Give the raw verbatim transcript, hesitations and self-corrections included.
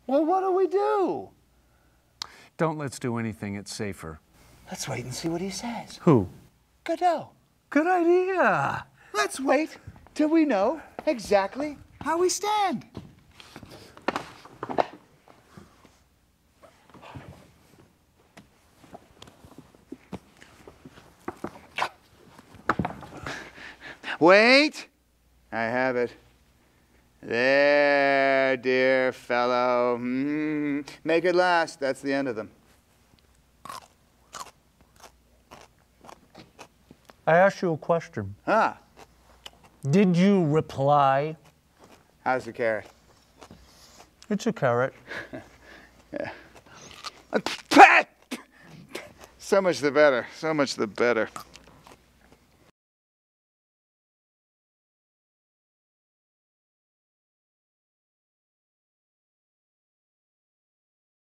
Well, what do we do? Don't let's do anything. It's safer. Let's wait and see what he says. Who? Godot. Good idea. Let's wait till we know exactly how we stand. Wait. I have it. There, dear fellow. Mm, make it last. That's the end of them. I asked you a question. Huh? Did you reply? How's the carrot? It's a carrot. Yeah. So much the better. So much the better.